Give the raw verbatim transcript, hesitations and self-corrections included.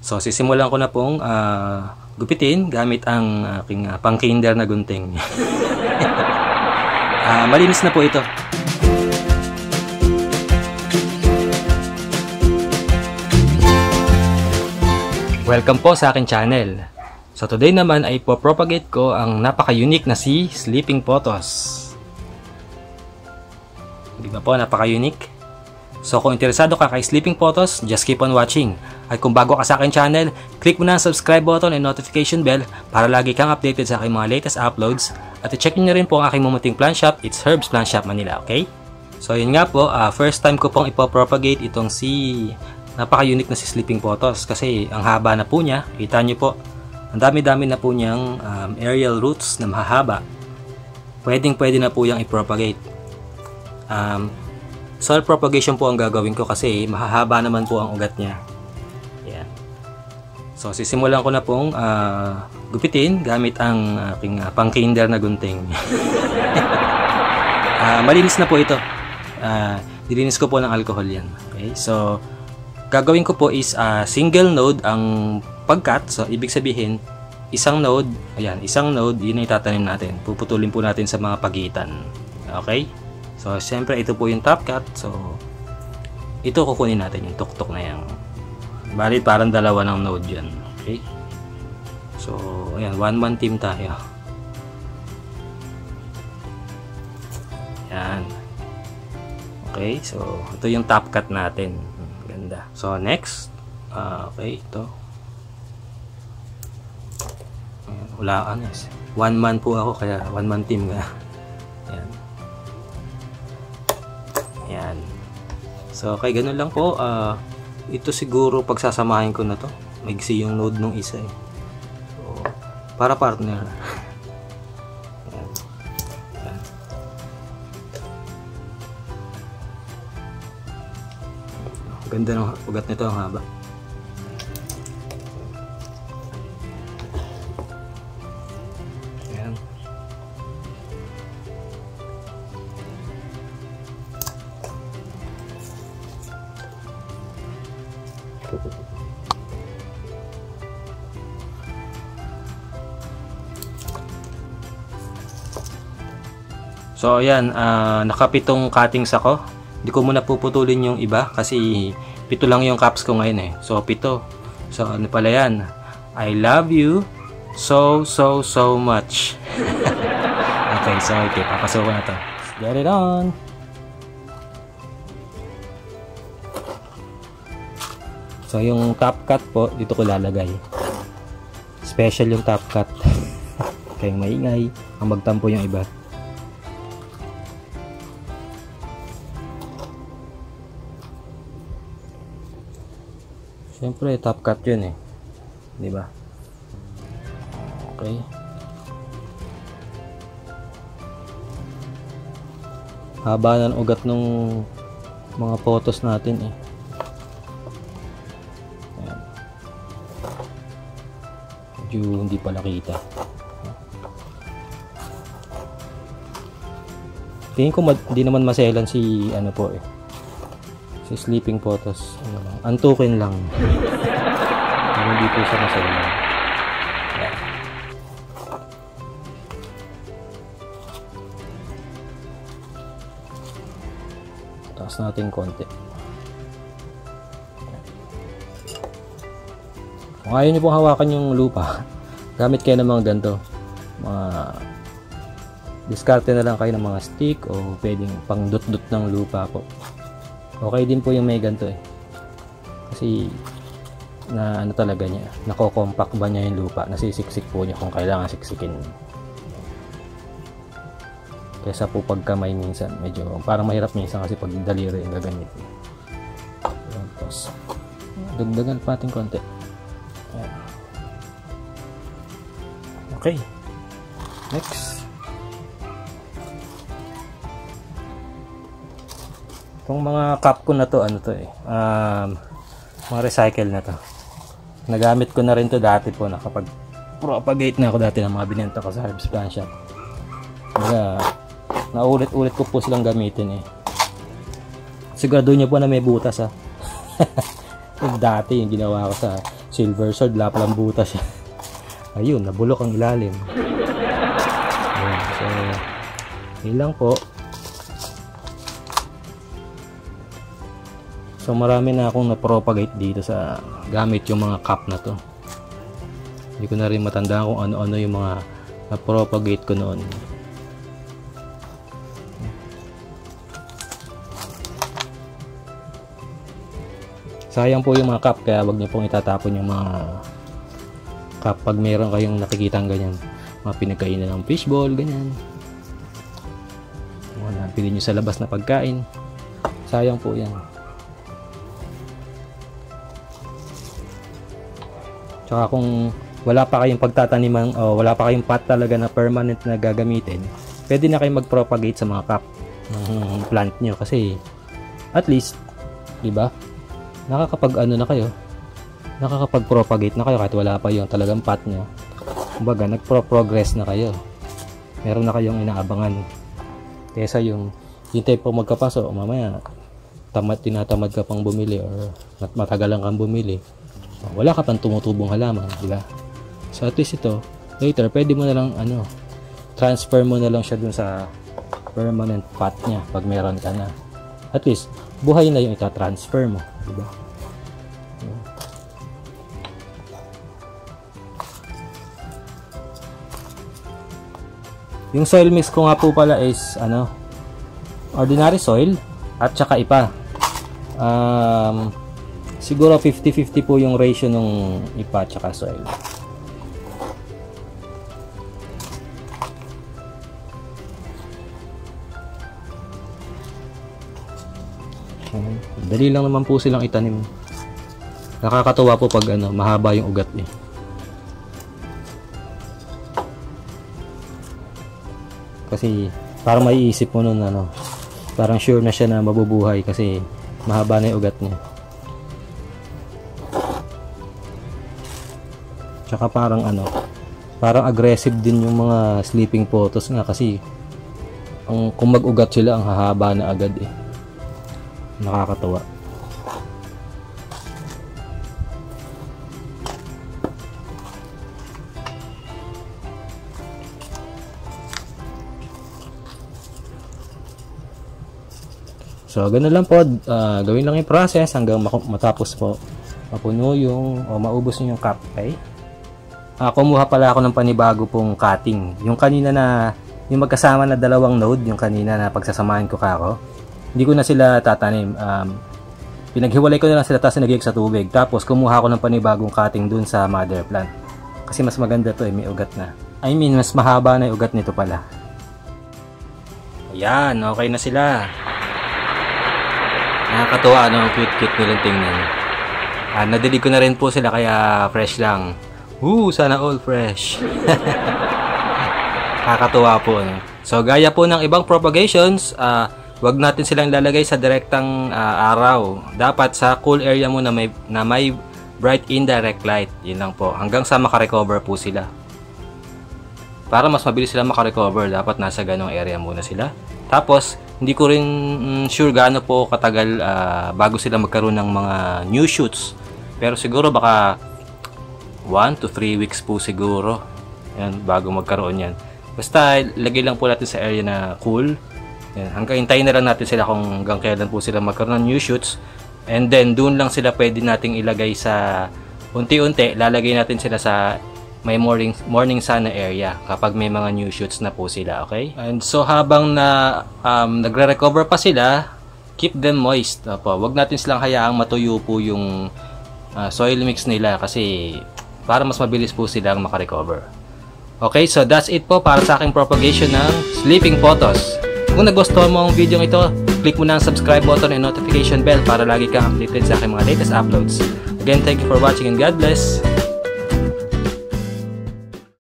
So sisimulan ko na pong uh, gupitin gamit ang aking uh, pang-kinder na gunting. uh, malinis na po ito. Welcome po sa aking channel. So today naman ay po-propagate ko ang napaka-unique na si Sleeping Photos. Di ba po, napaka-unique? So kung interesado ka kay Sleeping Photos, just keep on watching. At kung bago ka sa aking channel, click mo na ang subscribe button and notification bell para lagi kang updated sa aking mga latest uploads. At i-check nyo na rin po ang aking mumunting plant shop, it's Herbs Plant Shop Manila, okay? So yun nga po, uh, first time ko pong ipopropagate itong si napaka-unique na si Sleeping Photos kasi ang haba na po niya, kita nyo po, ang dami-dami na po niyang um, aerial roots na mahahaba. Pwedeng pwede na po yung ipropagate. Um, soil propagation po ang gagawin ko kasi mahahaba naman po ang ugat niya. Yan. So sisimulan ko na pong uh, gupitin gamit ang aking uh, pang-kinder na gunting. uh, malinis na po ito. Uh, dilinis ko po ng alcohol yan. Okay? So gagawin ko po is uh, single node ang pagkat. So ibig sabihin isang node, ayan, isang node, yun ay tatanim natin. Puputulin po natin sa mga pagitan. Okay? So, siyempre, ito po yung top cut. So, ito kukunin natin yung tuktok na yan. Balit parang dalawa ng node yan. Okay? So, ayan, one-man team tayo. Ayan. Okay, so, ito yung top cut natin. Ganda. So, next. Uh, okay, ito. Ayan, wala ano. One-man po ako, kaya one-man team ka. Ayan. Yan. So, kay ganun lang po. Uh, ito siguro pagsasamahin ko na to. Maigsi yung node nung isa eh. So, para partner. Yan. Yan. Ganda ng ugat nito, ang haba. So ayan, uh, nakapitong cuttings ako. Hindi ko muna puputulin yung iba kasi pito lang yung caps ko ngayon eh. So pito. So ano pala yan? I love you so so so much. Okay, so okay, papasuko na to. Let's get it on. So yung top cut po, dito ko lalagay. Special yung top cut. Kaya maingay, ang magtampo yung iba. Siyempre, top cut yun eh. Di ba? Okay. Haba ng ugat nung mga photos natin eh. Ayan. Medyo hindi pala kita. Tingin ko hindi naman maselan si ano po eh. Si Sleeping Photos, ano lang, antukin lang. Pero hindi po siya masalan. Taas natin konti. Kung ayaw nyo pong hawakan yung lupa, gamit kayo ng mga ganito. Mga diskarte na lang kayo ng mga stick o pwedeng pang dot-dot ng lupa po. Okay din po yung may ganito eh. Kasi na ano talaga niya, nako-compact ba niya yung lupa, nasisiksik po niya kung kailangan siksikin. Kaysa po pagkamay minsan, medyo parang mahirap minsan kasi pag daliri yung gagamit. Tapos dagdagan pa natin konti. Okay. Next. Itong mga cup ko na to, ano to eh, um, mga recycle na to. Nagamit ko na rin to dati po, nakapag propagate na ako dati ng mga binenta ko sa Herbs Plant Shop. Kaya, naulit-ulit ko po silang gamitin eh. Sigurado nyo po na may butas ha. Yung dati yung ginawa ko sa silver sword, wala palang butas siya. Ayun, nabulok ang ilalim. Ayun, so yun lang po. So marami na akong na-propagate dito sa gamit yung mga cup na to. Hindi ko na rin matandaan kung ano-ano yung mga na-propagate ko noon. Sayang po yung mga cup, kaya wag niyo pong itatapon yung mga cup pag meron kayong nakikitang ganyan. Mga pinagkainan ng fishball, ganyan. Mga napili nyo sa labas na pagkain. Sayang po yan. Tsaka kung wala pa kayong pagtataniman o wala pa kayong pot talaga na permanent na gagamitin, pwede na kayong mag-propagate sa mga cup ng plant nyo kasi at least, di ba? Nakakapag ano na kayo, nakakapag-propagate na kayo kahit wala pa yung talagang pot nyo. Kumbaga, nagpro-progress na kayo. Meron na kayong inaabangan. Kesa yung hintay po magkapaso, mamaya tamad, tinatamad ka pang bumili or matagalan kang bumili. Wala ka pang tumutubong halaman, di ba? So at least ito, later pwede mo na lang ano, transfer mo na lang siya dun sa permanent pot niya pag meron ka na. At least buhay na yung ita-transfer mo, di ba? Yung soil mix ko nga po pala is ano, ordinary soil at saka ipa. Um, siguro fifty fifty po yung ratio ng ipa at saka soil. Dali lang naman po silang itanim. Nakakatuwa po pag ano, mahaba yung ugat niya. Kasi parang maiisip mo nun ano, parang sure na siya na mabubuhay kasi mahaba na yung ugat niya. Tsaka parang ano, parang aggressive din yung mga sleeping photos nga kasi ang, kung mag-ugat sila ang hahaba na agad eh. Nakakatuwa. So, ganoon lang po. Uh, gawin lang yung process hanggang matapos po mapuno yung o maubos yung cup. Okay? Uh, kumuha pala ako ng panibago pong cutting. Yung kanina na, yung magkasama na dalawang node, yung kanina na pagsasamahin ko kako, hindi ko na sila tatanim. Um, pinaghiwalay ko na lang sila tapos nagigig sa tubig. Tapos kumuha ako ng panibagong cutting dun sa mother plant. Kasi mas maganda to eh, may ugat na. I mean, mas mahaba na yung ugat nito pala. Ayan, okay na sila. Nakakatuwa, ano, cute-cute nilang tingnan. Ah, nadilig ko na rin po sila kaya fresh lang. Woo, sana all fresh. Nakakatuwa po. Ano. So, gaya po ng ibang propagations, ah, wag natin silang lalagay sa direktang uh, araw. Dapat sa cool area mo na may, na may bright indirect light. Yun lang po. Hanggang sa makarecover po sila. Para mas mabilis sila makarecover, dapat nasa ganong area muna sila. Tapos, hindi ko rin mm, sure gaano po katagal uh, bago sila magkaroon ng mga new shoots. Pero siguro baka one to three weeks po siguro. Yan, bago magkaroon yan. Basta, lagay lang po natin sa area na cool. Yan, hanggang hintayin na lang natin sila kung hanggang kailan po sila magkaroon ng new shoots. And then, doon lang sila pwede nating ilagay sa unti-unti. Lalagay natin sila sa may morning, morning sun na area kapag may mga new shoots na po sila, okay? And so, habang na um, nagre-recover pa sila, keep them moist. Opo, wag natin silang hayaang matuyo po yung uh, soil mix nila kasi para mas mabilis po silang makarecover. Okay, so that's it po para sa aking propagation ng sleeping photos. Kung nagustuhan mo ang video ito, click mo na ang subscribe button and notification bell para lagi kang updated sa aking mga latest uploads. Again, thank you for watching and God bless!